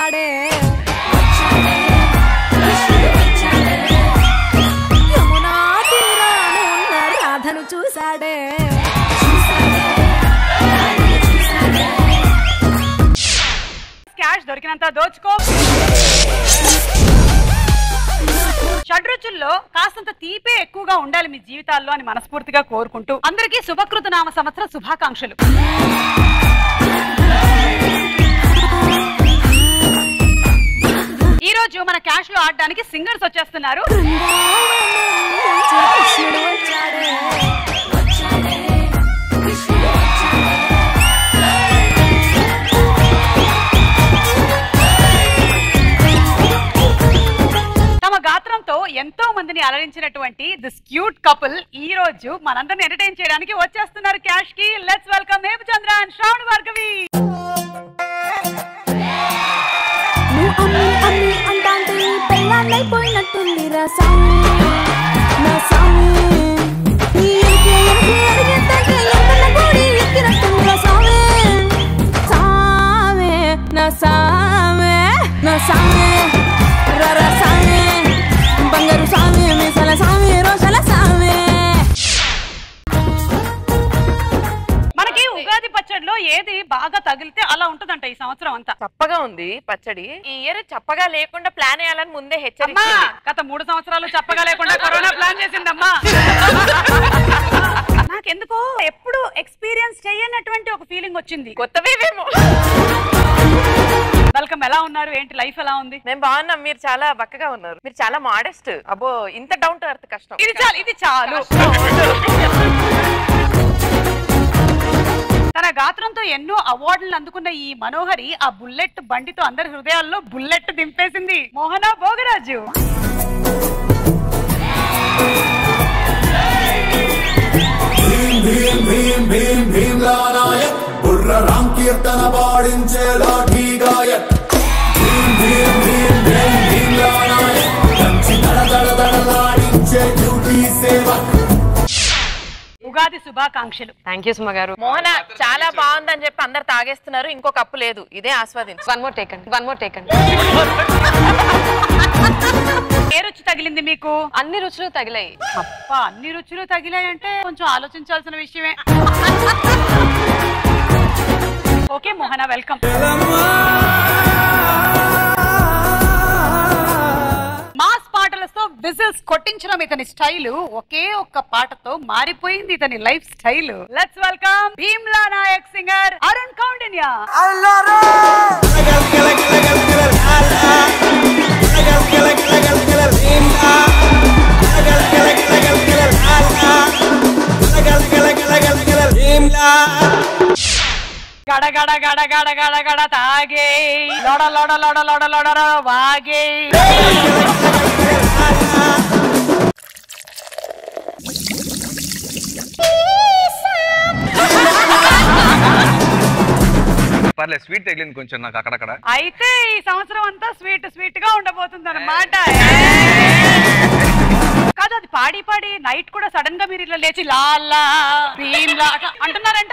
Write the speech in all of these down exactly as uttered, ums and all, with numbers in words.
వచ్చాడే యమునా తీరాన ఉన్న రాధను చూసాడే క్యాష్ దొరికినంత దోచుకో. షడ్రుచుల్లో కాస్తంత తీపే ఎక్కువగా ఉండాలి మీ జీవితాల్లో అని మనస్ఫూర్తిగా కోరుకుంటూ అందరికీ శుభకృత నామ సంవత్సర శుభాకాంక్షలు. ఈ రోజు మన క్యాష్ లో ఆడడానికి సింగర్స్ వచ్చేస్తున్నారు. గాత్రంతో ఎంతో మందిని అలరించినటువంటి దిస్ క్యూట్ కపుల్ ఈ రోజు మనందరిని ఎంటర్టైన్ చేయడానికి వచ్చేస్తున్నారు క్యాష్ కి. Let's welcome Hemachandra and Sravana Bhargavi. మనకి ఉగాది పచ్చడిలో ఏది బాగా తగిలితే అలా ఉంటదంట ఈ సంవత్సరం అంతా. చప్పగా ఉంది పచ్చడి. ఈ ఇయర్ చప్పగా లేకుండా ప్లాన్ వేయాలని ముందే హెచ్చరిక. గత మూడు సంవత్సరాలు చప్పగా లేకుండా కరోనా ప్లాన్ చేసిందమ్మా. నాకెందుకో ఎప్పుడు ఎక్స్పీరియన్స్ చేయనటువంటి ఒక ఫీలింగ్ వచ్చింది. కొత్తవేమో. వెల్కమ్. ఎలా ఉన్నారు? ఏంటి లైఫ్ ఎలా ఉంది? మేము బాగున్నాం. మీరు చాలా బక్కగా ఉన్నారు. మీరు చాలా మోడెస్ట్. అబ్బో ఇంత డౌన్ టు ఎర్త్ కష్టం. ఇది చాలు, ఇది చాలు. తన గాత్రంతో ఎన్నో అవార్డులను అందుకున్న ఈ మనోహరి ఆ బుల్లెట్ బండితో అందరి హృదయాల్లో బుల్లెట్ దింపేసింది. మోహన భోగరాజు. కీర్తన పాడించే లాఠీ గాయక్ భీం భీం భీం భీం భీమ్లా నాయక్ కంచి దడ దడ దడలాడించే డ్యూటీ సేవక్. ఉగాది శుభాకాంక్షలు. థ్యాంక్ యూ సుమ గారు. మోహన చాలా బాగుందని చెప్పి అందరు తాగేస్తున్నారు. ఇంకో కప్పు లేదు, ఇదే ఆస్వాదించు. వన్ మోర్ టేక్ అండి, వన్ మోర్ టేక్ అండి. ఏ రుచి తగిలింది మీకు? అన్ని రుచులు తగిలాయి. అబ్బా, అన్ని రుచులు తగిలాయి అంటే కొంచెం ఆలోచించాల్సిన విషయమే. Okay Mohana, welcome. మాస్ పాటలతో విజిల్స్ కొట్టించడం ఇతని స్టైల్. ఒకే ఒక్క పాటతో మారిపోయింది ఇతని life style. Let's welcome Bheemla Nayak singer Arun Kaundinya. గడ గడ గడ గడ గడ గడ తాగే లోడ లోడ లోడ లోడ లోడ వాగే. పర్లేదు, స్వీట్ తగిలింది కొంచెం నాకు అక్కడక్కడ. అయితే ఈ సంవత్సరం అంతా స్వీట్ స్వీట్ గా ఉండబోతుంది అన్నమాట. కాదు, అది పాడి పాడి నైట్ కూడా సడన్ గా మీరు ఇట్లా లేచి లాలా భీమ్లా అంటున్నారంట.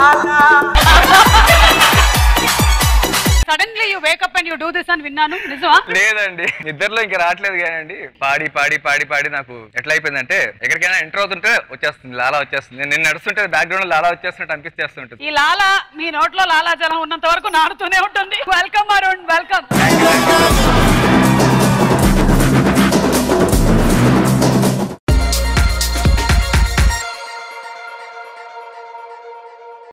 Suddenly you wake up and you do this అని విన్నాను, నిజమా? లేదండి, నిద్రలో ఇంకా రావట్లేదు కానండి. పాడి పాడి పాడి పాడి నాకు ఎట్లా అయిపోయిందంటే ఎక్కడికైనా ఎంటర్ అవుతుంటే వచ్చేస్తుంది, లాలా వచ్చేస్తుంది. నేను నడుస్తుంటే బ్యాక్గ్రౌండ్ లాలా వచ్చేస్తున్నట్టు అనిపిస్తేస్తుంటుంది. ఈ లాలా మీ నోట్లో లాలాజలం ఉన్నంత వరకు నాడుతూనే ఉంటుంది. Welcome Arun, welcome.